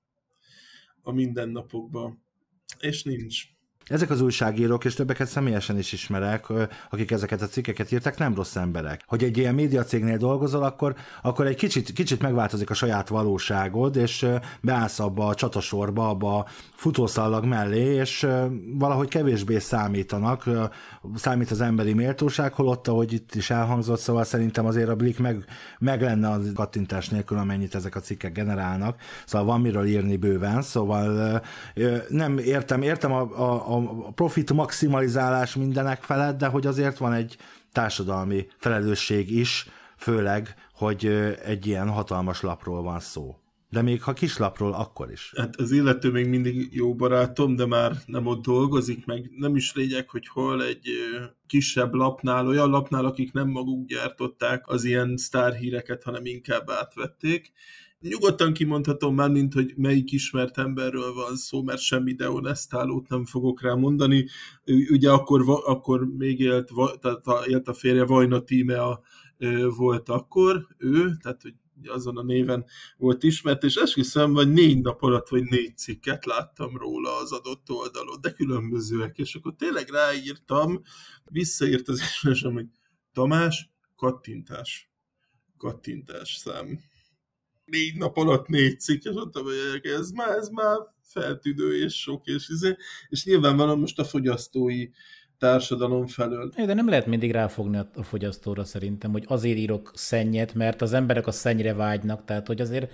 a mindennapokban. És nincs. Ezek az újságírók, és többeket személyesen is ismerek, akik ezeket a cikkeket írtak, nem rossz emberek. Hogy egy ilyen médiacégnél dolgozol, akkor, akkor egy kicsit, kicsit megváltozik a saját valóságod, és beállsz abba a csatasorba, abba a futószallag mellé, és valahogy kevésbé számítanak, számít az emberi méltóság, holott, ahogy itt is elhangzott, szóval szerintem azért a blik meg, meg lenne a kattintás nélkül, amennyit ezek a cikkek generálnak. Szóval van miről írni bőven, szóval nem értem, értem a, a, a a profit maximalizálás mindenek felett, de hogy azért van egy társadalmi felelősség is, főleg, hogy egy ilyen hatalmas lapról van szó. De még ha kislapról, akkor is. Hát az illető még mindig jó barátom, de már nem ott dolgozik, meg nem is lényeg, hogy hol egy kisebb lapnál, olyan lapnál, akik nem maguk gyártották az ilyen sztárhíreket, hanem inkább átvették. Nyugodtan kimondhatom már, mint hogy melyik ismert emberről van szó, mert semmi dehonestálót nem fogok rá mondani. Ugye akkor, akkor még élt, tehát élt a férje, Vajna Tímea volt akkor, ő, tehát hogy azon a néven volt ismert, és esküszöm, vagy négy nap alatt, vagy négy cikket láttam róla az adott oldalon, de különbözőek, és akkor tényleg ráírtam, visszaírt az ismerősöm, hogy Tamás, kattintás, kattintás szám. Négy nap alatt négy cikk, és mondtam, hogy ez már, ez már feltűnő és sok, és, és nyilvánvalóan most a fogyasztói társadalom felől. De nem lehet mindig ráfogni a fogyasztóra szerintem, hogy azért írok szennyet, mert az emberek a szennyre vágynak, tehát hogy azért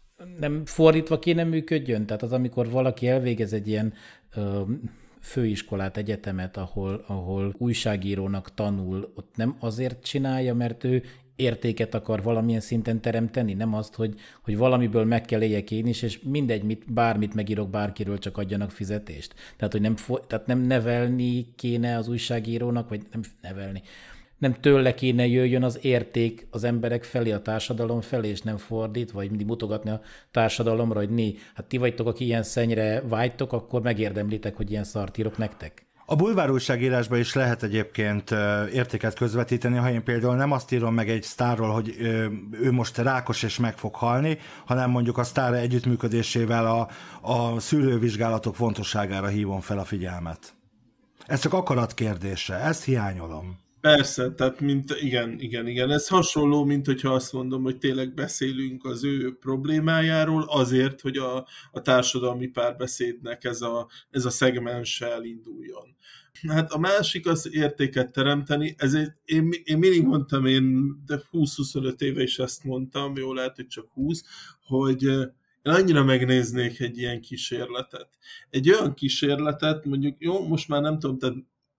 nem fordítva kéne működjön, tehát az, amikor valaki elvégez egy ilyen ö, főiskolát, egyetemet, ahol, ahol újságírónak tanul, ott nem azért csinálja, mert ő értéket akar valamilyen szinten teremteni, nem azt, hogy, hogy valamiből meg kell éljek én is, és mindegy, mit, bármit megírok bárkiről, csak adjanak fizetést. Tehát, hogy nem, tehát nem nevelni kéne az újságírónak, vagy nem nevelni, nem tőle kéne jöjjön az érték az emberek felé, a társadalom felé, és nem fordít, vagy mindig mutogatni a társadalomra, hogy né, hát ti vagytok, aki ilyen szennyre vágytok, akkor megérdemlitek, hogy ilyen szart írok nektek. A bulvárújságírásban is lehet egyébként értéket közvetíteni, ha én például nem azt írom meg egy sztárról, hogy ő most rákos és meg fog halni, hanem mondjuk a sztár együttműködésével a, a szűrővizsgálatok fontosságára hívom fel a figyelmet. Ez csak akarat kérdése, ezt hiányolom. Persze, tehát mint, igen, igen, igen. Ez hasonló, mint hogyha azt mondom, hogy tényleg beszélünk az ő problémájáról azért, hogy a, a társadalmi párbeszédnek ez a, ez a szegmense elinduljon. Hát a másik az értéket teremteni, ez egy, én, én mindig mondtam, én de húsz-huszonöt éve is ezt mondtam, jó lehet, hogy csak húsz, hogy én annyira megnéznék egy ilyen kísérletet. Egy olyan kísérletet, mondjuk, jó, most már nem tudom, tehát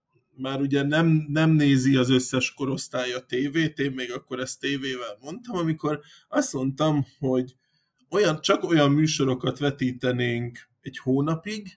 már ugye nem, nem nézi az összes korosztály a tévét, én még akkor ezt tévével mondtam, amikor azt mondtam, hogy olyan, csak olyan műsorokat vetítenénk egy hónapig,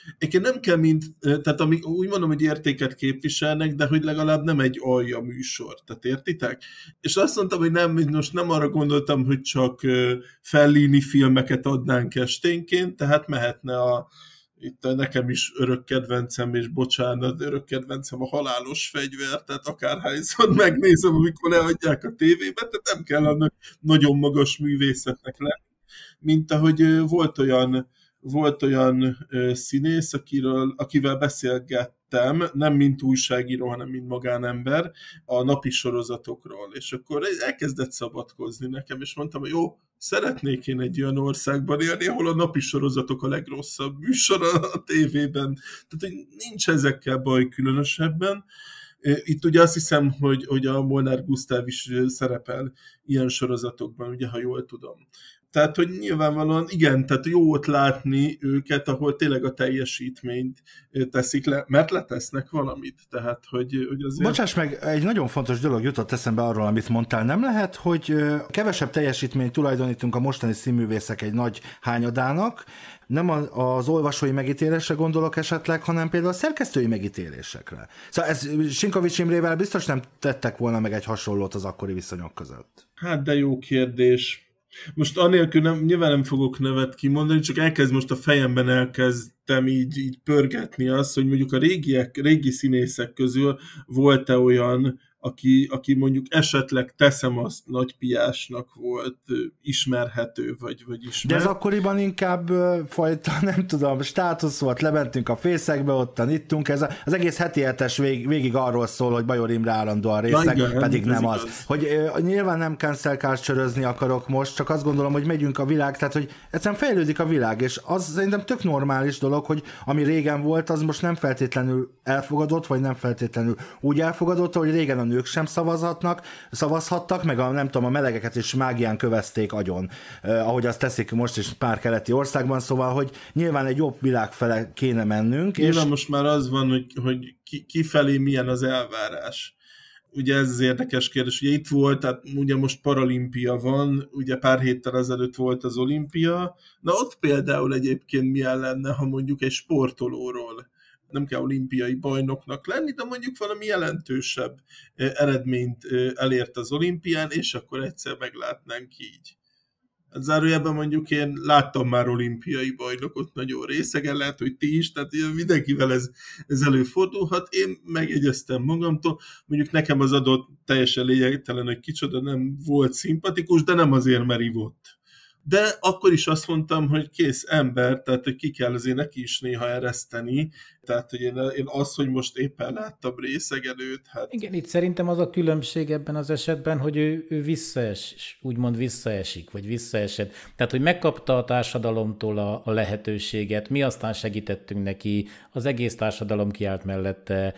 Egyébként nem kell mind, tehát amik, úgy mondom, hogy értéket képviselnek, de hogy legalább nem egy alja műsor, tehát értitek? És azt mondtam, hogy nem, most nem arra gondoltam, hogy csak Fellini filmeket adnánk esténként, tehát mehetne a, itt a nekem is örök kedvencem, és bocsánat, örök kedvencem a Halálos fegyver, tehát akárhányszor megnézem, amikor leadják a tévébe, tehát nem kell annak nagyon magas művészetnek lenni, mint ahogy volt olyan Volt olyan ö, színész, akiről, akivel beszélgettem, nem mint újságíró, hanem mint magánember, a napi sorozatokról, és akkor elkezdett szabadkozni nekem, és mondtam, hogy jó, szeretnék én egy olyan országban élni, ahol a napi sorozatok a legrosszabb műsor a tévében. Tehát, hogy nincs ezekkel baj különösebben. Itt ugye azt hiszem, hogy, hogy a Molnár Gusztáv is szerepel ilyen sorozatokban, ugye, ha jól tudom. Tehát, hogy nyilvánvalóan igen, tehát jó ott látni őket, ahol tényleg a teljesítményt teszik le, mert letesznek valamit. Tehát, hogy, hogy azért... Bocsáss meg, egy nagyon fontos dolog jutott eszembe arról, amit mondtál. Nem lehet, hogy kevesebb teljesítményt tulajdonítunk a mostani színművészek egy nagy hányadának, nem az olvasói megítélésre gondolok esetleg, hanem például a szerkesztői megítélésekre. Szóval ez Sinkovics Imrével biztos nem tettek volna meg egy hasonlót az akkori viszonyok között. Hát de jó kérdés. Most anélkül nem, nyilván nem fogok nevet kimondani, csak elkezd most a fejemben elkezdtem így, így pörgetni azt, hogy mondjuk a régiek, régi színészek közül volt-e olyan, aki, aki mondjuk esetleg teszem azt nagypiásnak volt ismerhető, vagy, vagy ismert. De ez akkoriban inkább fajta, nem tudom, státusz volt, lementünk a fészekbe, ottan ittunk, ez az egész heti hetes vég, végig arról szól, hogy Bajor Imre állandóan részeg, ja, pedig nem az. Igaz. Hogy uh, nyilván nem cancel culture-özni akarok most, csak azt gondolom, hogy megyünk a világ, tehát hogy egyszerűen fejlődik a világ, és az szerintem tök normális dolog, hogy ami régen volt, az most nem feltétlenül elfogadott, vagy nem feltétlenül úgy elfogadott, hogy régen a nők sem szavazhatnak, szavazhattak, meg a, nem tudom, a melegeket is mágián kövezték agyon, eh, ahogy azt teszik most is pár keleti országban, szóval, hogy nyilván egy jobb világ fele kéne mennünk. Nyilván és... most már az van, hogy, hogy ki, kifelé milyen az elvárás. Ugye ez az érdekes kérdés. Ugye itt volt, tehát ugye most paralimpia van, ugye pár héttel ezelőtt volt az olimpia, na ott például egyébként milyen lenne, ha mondjuk egy sportolóról nem kell olimpiai bajnoknak lenni, de mondjuk valami jelentősebb eredményt elért az olimpián, és akkor egyszer meglátnánk így. Hát zárójában mondjuk én láttam már olimpiai bajnokot nagyon részegen, lehet, hogy ti is, tehát mindenkivel ez, ez előfordulhat. Én megjegyeztem magamtól, mondjuk nekem az adott teljesen lényegtelen, hogy kicsoda nem volt szimpatikus, de nem azért, mert ivott. De akkor is azt mondtam, hogy kész ember, tehát hogy ki kell azért neki is néha ereszteni, tehát hogy én, én azt, hogy most éppen láttam részegen őt, hát... Igen, itt szerintem az a különbség ebben az esetben, hogy ő, ő visszaes, úgymond visszaesik, vagy visszaesett. Tehát, hogy megkapta a társadalomtól a, a lehetőséget, mi aztán segítettünk neki, az egész társadalom kiállt mellette,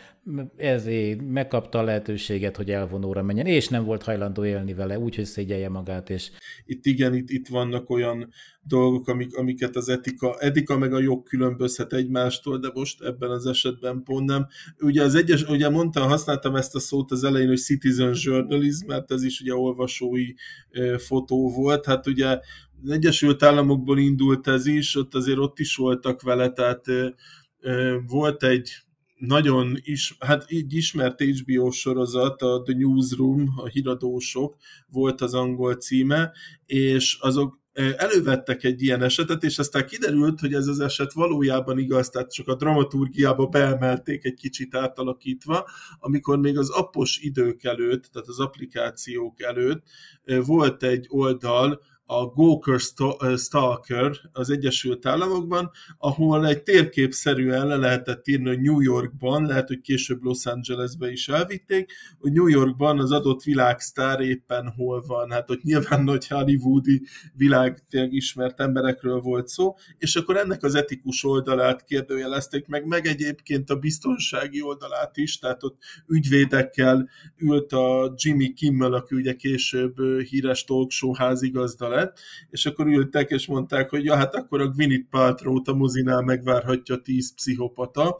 ezért megkapta a lehetőséget, hogy elvonóra menjen, és nem volt hajlandó élni vele, úgyhogy szégyelje magát. És... Itt igen, itt, itt vannak olyan dolgok, amik, amiket az etika, etika meg a jog különbözhet egymástól, de most ebben az esetben pont nem. Ugye az egyes, ugye mondtam, használtam ezt a szót az elején, hogy citizen journalism, mert ez is ugye olvasói e, fotó volt, hát ugye az Egyesült Államokból indult ez is, ott azért ott is voltak vele, tehát e, e, volt egy nagyon is, hát így ismert há bé ó sorozat, a The Newsroom, a híradósok volt az angol címe, és azok elővettek egy ilyen esetet, és aztán kiderült, hogy ez az eset valójában igaz, tehát csak a dramaturgiába beemelték egy kicsit átalakítva, amikor még az appos idők előtt, tehát az applikációk előtt volt egy oldal, a Gawker Stalker az Egyesült Államokban, ahol egy térképszerűen le lehetett írni, hogy New Yorkban, lehet, hogy később Los Angelesbe is elvitték, hogy New Yorkban az adott világsztár éppen hol van. Hát ott nyilván nagy hollywoodi világ ismert emberekről volt szó, és akkor ennek az etikus oldalát kérdőjelezték meg, meg egyébként a biztonsági oldalát is, tehát ott ügyvédekkel ült a Jimmy Kimmel, aki ugye később híres talkshow házigazda lett, és akkor ültek, és mondták, hogy ja, hát akkor a Gwyneth Paltrow-t a mozinál megvárhatja tíz pszichopata.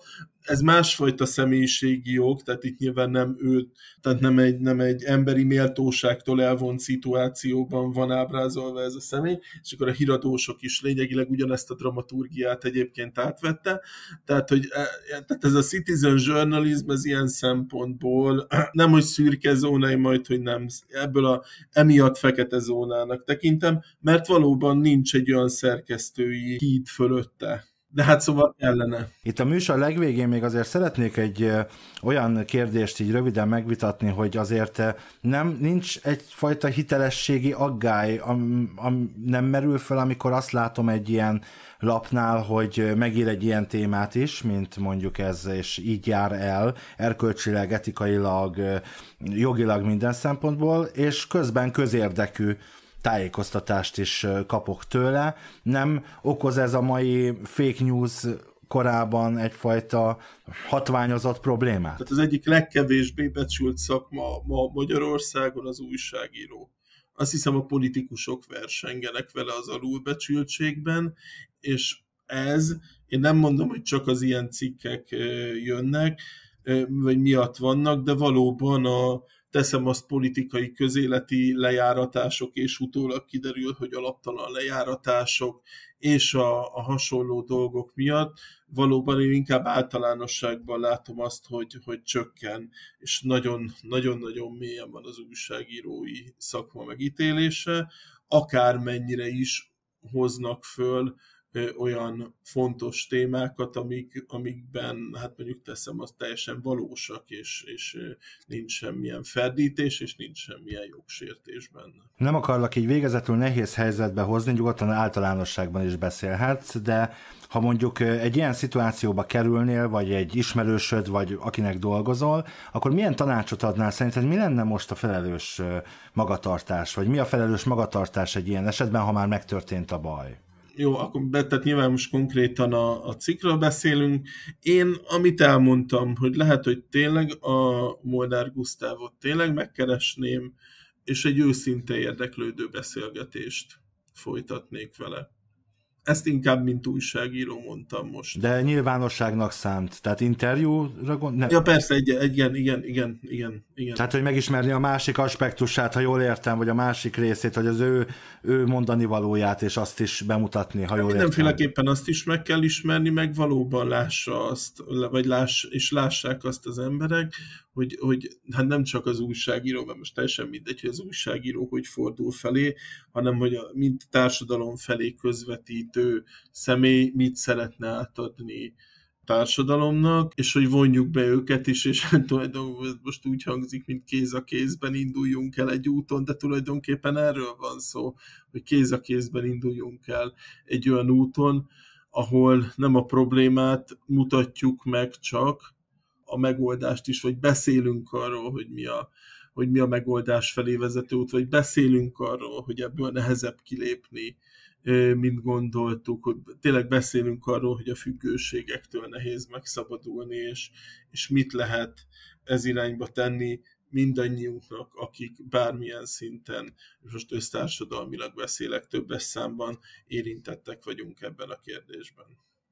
ez másfajta személyiségi jog, tehát itt nyilván nem ő, tehát nem egy, nem egy emberi méltóságtól elvont szituációban van ábrázolva ez a személy, és akkor a híradósok is lényegileg ugyanezt a dramaturgiát egyébként átvette, tehát, hogy tehát ez a citizen journalism, ez ilyen szempontból nem, hogy szürke zónai, majd, hogy nem, ebből a emiatt fekete zónának tekintem, mert valóban nincs egy olyan szerkesztői híd fölötte. De hát szóval ellene. Itt a műsor legvégén még azért szeretnék egy ö, olyan kérdést így röviden megvitatni, hogy azért nem nincs egyfajta hitelességi aggály, am, am, nem merül fel, amikor azt látom egy ilyen lapnál, hogy megír egy ilyen témát is, mint mondjuk ez, és így jár el, erkölcsileg, etikailag, jogilag minden szempontból, és közben közérdekű tájékoztatást is kapok tőle. Nem okoz ez a mai fake news korában egyfajta hatványozott problémát? Tehát az egyik legkevésbé becsült szakma ma Magyarországon az újságíró. Azt hiszem, a politikusok versengenek vele az alulbecsültségben, és ez, én nem mondom, hogy csak az ilyen cikkek jönnek, vagy miatt vannak, de valóban a teszem azt politikai közéleti lejáratások, és utólag kiderül, hogy alaptalan lejáratások, és a, a hasonló dolgok miatt valóban én inkább általánosságban látom azt, hogy, hogy csökken, és nagyon-nagyon mélyen van az újságírói szakma megítélése, akármennyire is hoznak föl olyan fontos témákat, amik, amikben, hát mondjuk teszem, az teljesen valósak, és, és nincs semmilyen ferdítés, és nincs semmilyen jogsértés benne. Nem akarlak így végezetül nehéz helyzetbe hozni, nyugodtan általánosságban is beszélhetsz, de ha mondjuk egy ilyen szituációba kerülnél, vagy egy ismerősöd, vagy akinek dolgozol, akkor milyen tanácsot adnál? Szerinted mi lenne most a felelős magatartás, vagy mi a felelős magatartás egy ilyen esetben, ha már megtörtént a baj? Jó, akkor be, tehát nyilván most konkrétan a, a cikkről beszélünk. Én, amit elmondtam, hogy lehet, hogy tényleg a Molnár Gusztávot tényleg megkeresném, és egy őszinte érdeklődő beszélgetést folytatnék vele. Ezt inkább, mint újságíró mondtam most. De nyilvánosságnak szánt, tehát interjúra gond... Ne... Ja persze, egy, igen, igen, igen, igen, igen. Tehát, hogy megismerni a másik aspektusát, ha jól értem, vagy a másik részét, vagy az ő, ő mondani valóját, és azt is bemutatni, ha jól értem. Mindenféleképpen azt is meg kell ismerni, meg valóban lássa azt, vagy láss, és lássák azt az emberek, hogy, hogy hát nem csak az újságíró, mert most teljesen mindegy, hogy az újságíró hogy fordul felé, hanem hogy a, mint társadalom felé közvetítő személy mit szeretne átadni társadalomnak, és hogy vonjuk be őket is, és tulajdonképpen most úgy hangzik, mint kéz a kézben induljunk el egy úton, de tulajdonképpen erről van szó, hogy kéz a kézben induljunk el egy olyan úton, ahol nem a problémát mutatjuk meg csak, a megoldást is, vagy beszélünk arról, hogy mi a, hogy mi a megoldás felé vezető út, vagy beszélünk arról, hogy ebből nehezebb kilépni, mint gondoltuk, hogy tényleg beszélünk arról, hogy a függőségektől nehéz megszabadulni, és, és mit lehet ez irányba tenni mindannyiunknak, akik bármilyen szinten, most össztársadalmilag beszélek, többes számban érintettek vagyunk ebben a kérdésben.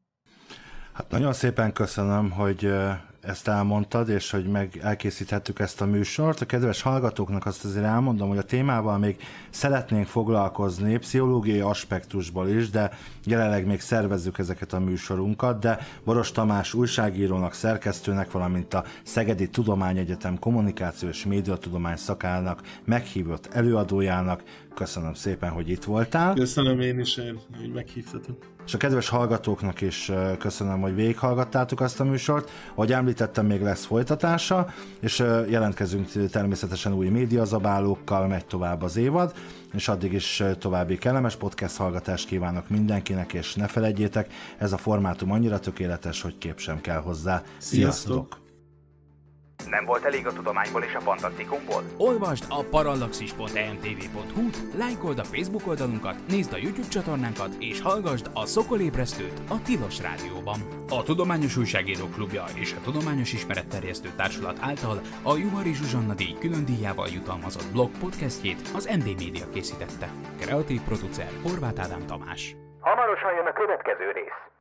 Hát nagyon szépen köszönöm, hogy ezt elmondtad, és hogy meg elkészíthettük ezt a műsort. A kedves hallgatóknak azt azért elmondom, hogy a témával még szeretnénk foglalkozni, pszichológiai aspektusból is, de jelenleg még szervezzük ezeket a műsorunkat, de Boros Tamás újságírónak, szerkesztőnek, valamint a Szegedi Tudományegyetem kommunikáció és médiatudomány szakának meghívott előadójának köszönöm szépen, hogy itt voltál. Köszönöm én is, hogy meghívtatok. És a kedves hallgatóknak is köszönöm, hogy végighallgattátok azt a műsort. Ahogy említettem, még lesz folytatása, és jelentkezünk természetesen új médiazabálókkal, megy tovább az évad, és addig is további kellemes podcast hallgatást kívánok mindenkinek, és ne feledjétek, ez a formátum annyira tökéletes, hogy kép sem kell hozzá. Sziasztok! Sziasztok. Nem volt elég a tudományból és a fantasztikumból? Olvasd a parallaxis pont e m t v pont h-t, lájkold a Facebook oldalunkat, nézd a YouTube csatornánkat, és hallgasd a Szokolébresztőt a Tilos Rádióban. A Tudományos Újságírók Klubja és a Tudományos Ismeretterjesztő Társulat által a Juhari Zsuzsanna díj külön díjával jutalmazott blog podcastjét az em dé Média készítette. Kreatív producer Horváth Ádám Tamás. Hamarosan jön a következő rész.